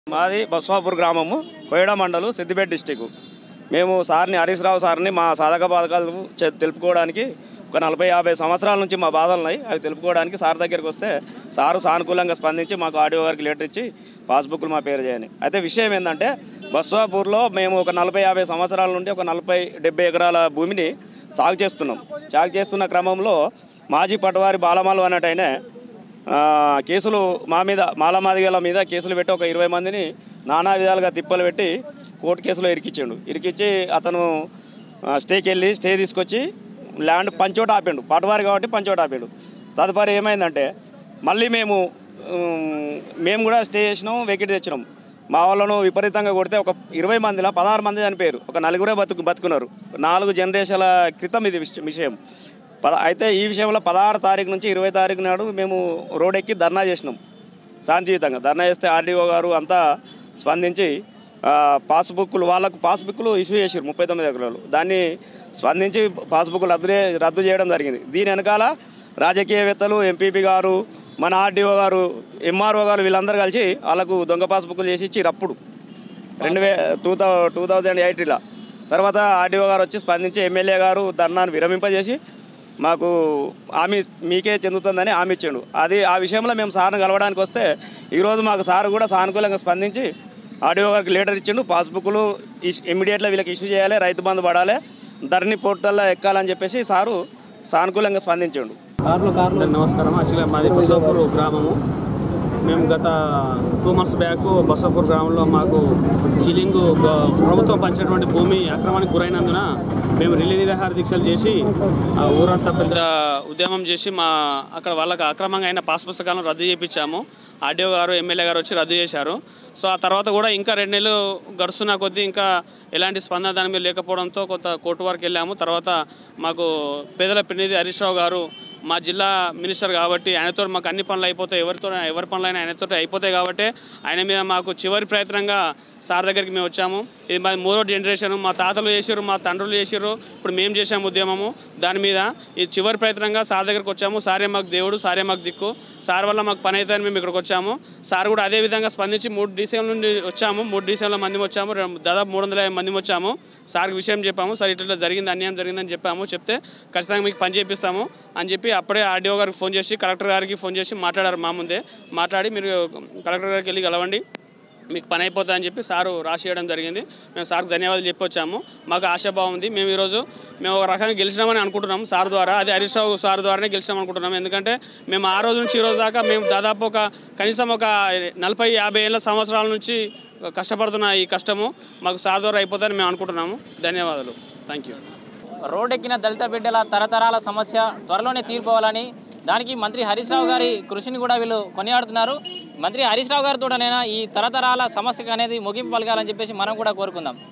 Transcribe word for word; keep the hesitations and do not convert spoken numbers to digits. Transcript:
మాది బస్వాపూర్ గ్రామము కోయడ మండలు సిద్దిపేట డిస్టిక్. మేము సార్ని హరీష్ రావు సార్ని మా సాధక బాధకాలు తెలుపుకోవడానికి ఒక నలభై యాభై సంవత్సరాల నుంచి మా బాధలు ఉన్నాయి, అవి తెలుపుకోవడానికి సార్ దగ్గరికి వస్తే సారు సానుకూలంగా స్పందించి మాకు ఆడియో గారికి లెటర్ ఇచ్చి పాస్బుక్లు మా పేరు చేయని. అయితే విషయం ఏంటంటే బస్వాపూర్లో మేము ఒక నలభై యాభై సంవత్సరాల నుండి ఒక నలభై డెబ్బై ఎకరాల భూమిని సాగు చేస్తున్నాం. సాగు చేస్తున్న క్రమంలో మాజీ పటవారి బాలమాలు అన్నట్టయినా కేసులు మా మీద మాలమాదిగల మీద కేసులు పెట్టి ఒక ఇరవై మందిని నానా విధాలుగా తిప్పలు పెట్టి కోర్టు కేసులో ఇరికిచ్చాడు. ఇరికిచ్చి అతను స్టేకి వెళ్ళి స్టే తీసుకొచ్చి ల్యాండ్ పంచోట ఆపాడు, పటవారి కాబట్టి పంచోట ఆపాడు. తదుపరి ఏమైందంటే మళ్ళీ మేము మేము కూడా స్టే చేసినాం, వెకెట్ తెచ్చినాం. మా వాళ్ళను విపరీతంగా కొడితే ఒక ఇరవై మందిలో పదహారు మంది చనిపోయారు, ఒక నలుగురే బతుకు బతుకున్నారు. నాలుగు జనరేషన్ల క్రితం ఇది విషయం. పద అయితే ఈ విషయంలో పదహారు తారీఖు నుంచి ఇరవై తారీఖు నాడు మేము రోడ్ ఎక్కి ధర్నా చేసినాం. శాంతియుతంగా ధర్నా చేస్తే ఆర్డీఓ గారు అంతా స్పందించి పాస్బుక్లు వాళ్ళకు పాస్బుక్లు ఇష్యూ చేసారు ముప్పై తొమ్మిది ఎకరాలు. దాన్ని స్పందించి పాస్బుక్లు రద్దు రద్దు చేయడం జరిగింది. దీని వెనకాల రాజకీయవేత్తలు, ఎంపీపీ గారు, మన ఆర్డీఓ గారు, ఎంఆర్ఓ గారు వీళ్ళందరూ కలిసి వాళ్ళకు దొంగ పాస్బుక్లు చేసి ఇచ్చి అప్పుడు రెండు వే టూ థౌ టూ థౌజండ్ ఎయిటీలో తర్వాత ఆర్డీఓ గారు వచ్చి స్పందించి ఎమ్మెల్యే గారు ధర్నాను విరమింపజేసి మాకు హామీ మీకే చెందుతుందని హామీ ఇచ్చాడు. అది ఆ విషయంలో మేము సార్ని కలవడానికి వస్తే ఈరోజు మాకు సార్ కూడా సానుకూలంగా స్పందించి ఆర్డీఓ గారికి లెటర్ ఇచ్చిండు. పాస్బుక్లు ఇమ్మీడియట్గా వీళ్ళకి ఇష్యూ చేయాలి, రైతు బంధు పడాలి, ధరణి పోర్టల్లో ఎక్కాలని చెప్పేసి సారు సానుకూలంగా స్పందించాడు. కార్లు కార్లు నమస్కారం. యాక్చువల్గా మాది బసవాపూర్ గ్రామము. మేము గత టూ మంత్స్ బ్యాక్ బసవాపూర్ గ్రామంలో మాకు సీలింగ్ ప్రభుత్వం పంచినటువంటి భూమి అక్రమానికి గురైనందున మేము రిలే నిరాహార దీక్షలు చేసి ఊరంతా పెద్ద ఉద్యమం చేసి మా అక్కడ వాళ్ళకి అక్రమంగా అయిన పాస్ పుస్తకాలను రద్దు చేయించాము. ఆర్డీఓ గారు, ఎమ్మెల్యే గారు వచ్చి రద్దు చేశారు. సో ఆ తర్వాత కూడా ఇంకా రెండు నెలలు గడుస్తున్న కొద్దీ ఇంకా ఎలాంటి స్పందన దాని మీద లేకపోవడంతో కొంత కోర్టు వరకు వెళ్ళాము. తర్వాత మాకు పేదల ప్రతినిధి హరీష్ రావు గారు మా జిల్లా మినిస్టర్ కాబట్టి ఆయనతో మాకు అన్ని పనులు అయిపోతాయి, ఎవరితో ఎవరి పనులైనా ఆయనతో అయిపోతాయి కాబట్టి ఆయన మీద మాకు చివరి ప్రయత్నంగా సార్ దగ్గరికి మేము వచ్చాము. ఇది మా మూడో జనరేషన్, మా తాతలు చేసారు, మా తండ్రులు చేసారు, ఇప్పుడు మేము చేసాము ఉద్యమము. దాని మీద ఈ చివరి ప్రయత్నంగా సార్ దగ్గరికి వచ్చాము. సారే మాకు దేవుడు, సారే మాకు దిక్కు, సార్ వల్ల మాకు పని అవుతుందని మేము ఇక్కడికి వచ్చాము. సార్ కూడా అదే విధంగా స్పందించి మూడు డీసీఎం నుండి వచ్చాము, మూడు డీసీఎంల మంది వచ్చాము, దాదాపు మూడు వందల యాభై మంది వచ్చాము. సార్కి విషయం చెప్పాము, సార్ ఇట్లా జరిగింది, అన్యాయం జరిగిందని చెప్పాము. చెప్తే ఖచ్చితంగా మీకు పని చేపిస్తాము అని చెప్పి అప్పుడే ఆర్డీఓ గారికి ఫోన్ చేసి కలెక్టర్ గారికి ఫోన్ చేసి మాట్లాడారు. మా ముందే మాట్లాడి మీరు కలెక్టర్ గారికి వెళ్ళి కలవండి, మీకు పని అయిపోతుందని చెప్పి సారు రాసియడం జరిగింది. మేము సార్కు ధన్యవాదాలు చెప్పి వచ్చాము. మాకు ఆశాభావం ఉంది. మేము ఈరోజు మేము ఒక రకంగా గెలిచినామని అనుకుంటున్నాం సార్ ద్వారా. అది హరీష్ రావు సార్ ద్వారానే గెలిచినాం అనుకుంటున్నాం. ఎందుకంటే మేము ఆ రోజు నుంచి ఈ రోజు దాకా మేము దాదాపు ఒక కనీసం ఒక నలభై యాభై ఏళ్ళ సంవత్సరాల నుంచి కష్టపడుతున్న ఈ కష్టము మాకు సార్ ద్వారా అయిపోతుందని మేము అనుకుంటున్నాము. ధన్యవాదాలు. Thank you. రోడ్డెక్కిన దళిత బిడ్డల తరతరాల సమస్య త్వరలోనే తీర్పోవాలని, దానికి మంత్రి హరీష్ రావు గారి కృషిని కూడా వీళ్ళు కొనియాడుతున్నారు. మంత్రి హరీష్ రావు గారితోనైనా ఈ తరతరాల సమస్యకు అనేది ముగింపు పలకాలని చెప్పేసి మనం కూడా కోరుకుందాం.